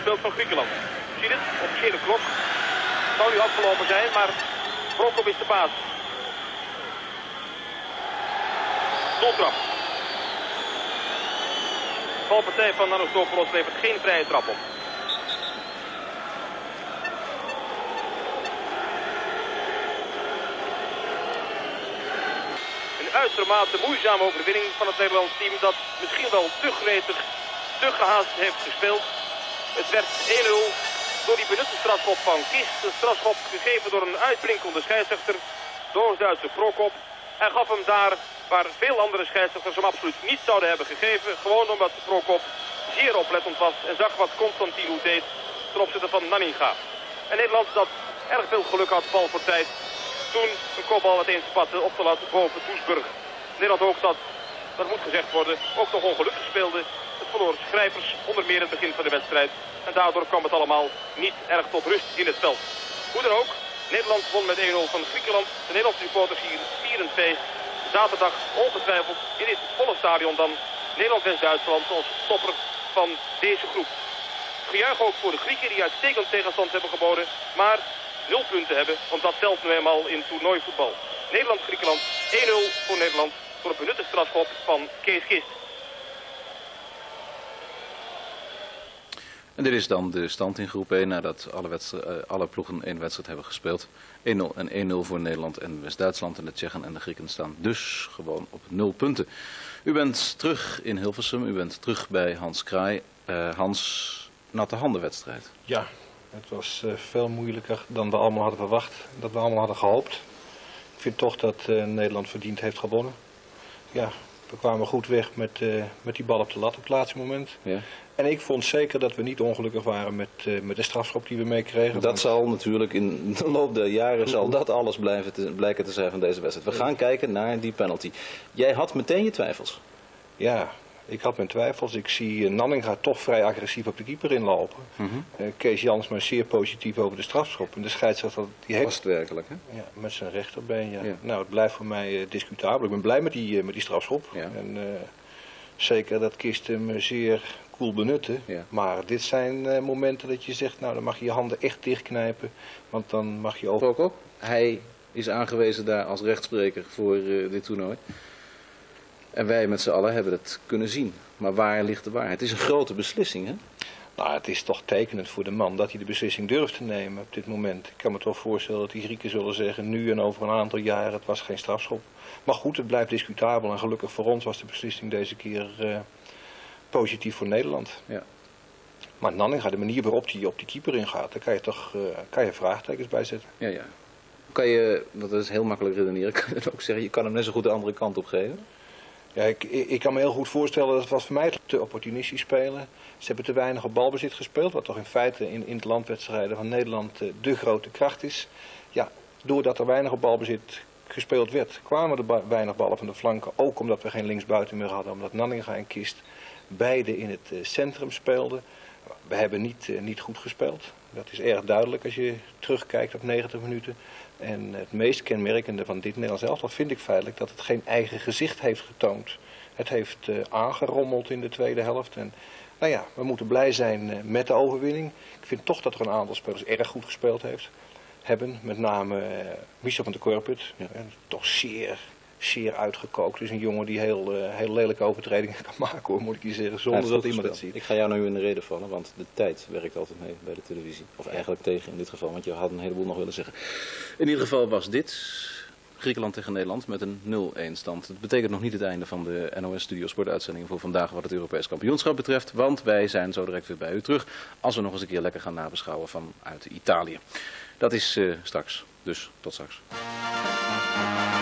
speelt van Griekenland. Zie je het? Officiële klok. Zou nu afgelopen zijn, maar Prokop is de baas. Doeltrap. Valpartij van Anastopoulos levert geen vrije trap op. Een uitermate moeizame overwinning van het Nederlands team dat misschien wel te gretig, te gehaast heeft gespeeld. Het werd 1-0 door die benutte strafschop van Kist. De strafschop gegeven door een uitblinkende scheidsrechter, de Oost-Duitse Prokop. Hij gaf hem daar waar veel andere scheidsrechters hem absoluut niet zouden hebben gegeven. Gewoon omdat Prokop zeer oplettend was en zag wat Constantinou deed ten opzichte van Nanninga. En Nederland dat erg veel geluk had, bal voor tijd. Toen een kopbal meteen spatte op de lat boven Doesburg. Nederland ook dat moet gezegd worden, ook nog ongelukkig speelde. Het verloor schrijvers, onder meer in het begin van de wedstrijd. En daardoor kwam het allemaal niet erg tot rust in het veld. Hoe dan ook, Nederland won met 1-0 van Griekenland. De Nederlandse supporters hier vieren feest. Zaterdag ongetwijfeld in dit volle stadion dan Nederland-West-Duitsland als topper van deze groep. Gejuich ook voor de Grieken die uitstekend tegenstand hebben geboden. Maar 0 punten hebben, want dat telt nu eenmaal in toernooivoetbal. Nederland-Griekenland 1-0 voor Nederland voor een benutte strafschop van Kees Kist. En dit is dan de stand in groep 1 nadat alle ploegen 1 wedstrijd hebben gespeeld. 1-0 en 1-0 voor Nederland en West-Duitsland. En de Tsjechen en de Grieken staan dus gewoon op 0 punten. U bent terug in Hilversum, u bent terug bij Hans Kraai. Hans, natte handenwedstrijd. Ja, het was veel moeilijker dan we allemaal hadden verwacht, dat we allemaal hadden gehoopt. Ik vind toch dat Nederland verdiend heeft gewonnen. Ja, we kwamen goed weg met die bal op de lat op het laatste moment. Ja. En ik vond zeker dat we niet ongelukkig waren met de strafschop die we meekregen. Dat zal natuurlijk in de loop der jaren zal dat alles blijken te zijn van deze wedstrijd. We gaan kijken naar die penalty. Jij had meteen je twijfels. Ja, ik had mijn twijfels. Ik zie Nanninga toch vrij agressief op de keeper inlopen. Kees Jansma zeer positief over de strafschop. En de scheidsrechter die heeft... Was het werkelijk, hè? Ja, met zijn rechterbeen, ja. Nou, het blijft voor mij discutabel. Ik ben blij met die strafschop. Ja. En zeker dat Kist hem zeer cool benutte. Ja. Maar dit zijn momenten dat je zegt, nou dan mag je je handen echt dichtknijpen. Want dan mag je ook... Hij is aangewezen daar als rechtspreker voor dit toernooi. En wij met z'n allen hebben het kunnen zien. Maar waar ligt de waarheid? Het is een grote beslissing, hè? Nou, het is toch tekenend voor de man dat hij de beslissing durft te nemen op dit moment. Ik kan me toch voorstellen dat die Grieken zullen zeggen, nu en over een aantal jaren, het was geen strafschop. Maar goed, het blijft discutabel en gelukkig voor ons was de beslissing deze keer positief voor Nederland. Ja. Maar Nanninga, de manier waarop hij op die keeper ingaat, daar kan je toch vraagtekens bij zetten. Ja, ja. Kan je, dat is heel makkelijk redeneren, kan je ook zeggen, je kan hem net zo goed de andere kant op geven? Ja, ik kan me heel goed voorstellen dat het was voor mij te opportunistisch spelen. Ze hebben te weinig op balbezit gespeeld, wat toch in feite in het landwedstrijden van Nederland de grote kracht is. Ja, doordat er weinig op balbezit gespeeld werd, kwamen er weinig ballen van de flanken. Ook omdat we geen linksbuiten meer hadden, omdat Nanninga en Kist beide in het centrum speelden. We hebben niet goed gespeeld. Dat is erg duidelijk als je terugkijkt op 90 minuten. En het meest kenmerkende van dit Nederlands elftal vind ik feitelijk dat het geen eigen gezicht heeft getoond. Het heeft aangerommeld in de tweede helft. En nou ja, we moeten blij zijn met de overwinning. Ik vind toch dat er een aantal spelers erg goed gespeeld hebben. Met name Michel van der Korput. Ja. Toch zeer uitgekookt. Het is een jongen die heel lelijke overtredingen kan maken, hoor, moet ik je zeggen, zonder dat iemand het ziet. Ik ga jou nu in de rede vallen, want de tijd werkt altijd mee bij de televisie. Of eigenlijk tegen in dit geval, want je had een heleboel nog willen zeggen. In ieder geval was dit Griekenland tegen Nederland met een 0-1 stand. Het betekent nog niet het einde van de NOS Studio Sport uitzendingen voor vandaag wat het Europees kampioenschap betreft. Want wij zijn zo direct weer bij u terug als we nog eens een keer lekker gaan nabeschouwen vanuit Italië. Dat is straks, dus tot straks.